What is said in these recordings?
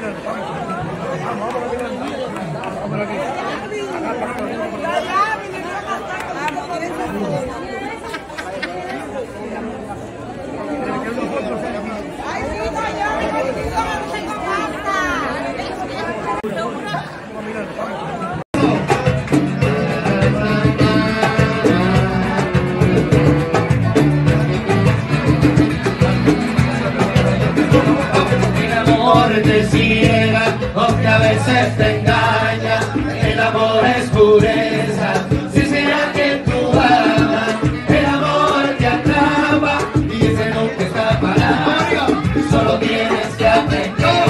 Te ciega o que a veces te engaña, el amor es pureza, si será que tú amas, el amor te atrapa y ese nunca escapará, solo tienes que aprender.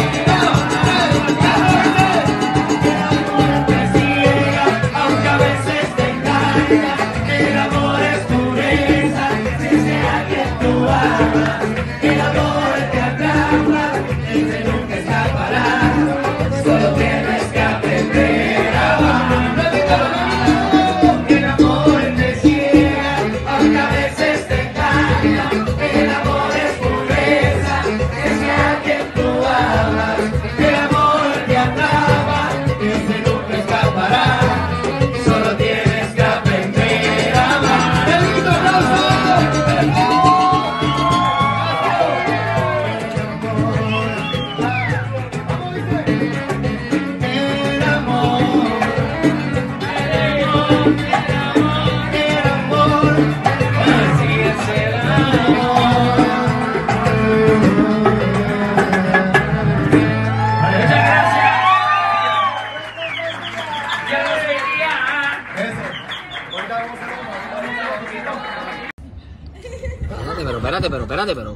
El amor te ciega, aunque a veces te engaña, el amor es pureza, si será que tú amas, el amor te atrapa y ese nunca escapará, solo tienes que aprender a amar. El amor te ciega, aunque a veces te engaña, el amor es pureza, que sea quien tú amas, el amor te atrapa, ese nunca escapará, solo tienes que aprender a amar. ¡El grito aplauso! Espérate.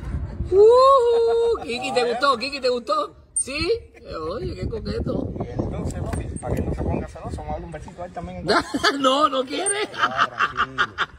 Kiki, ¿te gustó? ¿Kiki, te gustó? ¿Sí? Oye, qué coqueto. Entonces, papi, para que no se ponga celoso, vamos a darle un besito a él también. No quiere. No, tranquilo.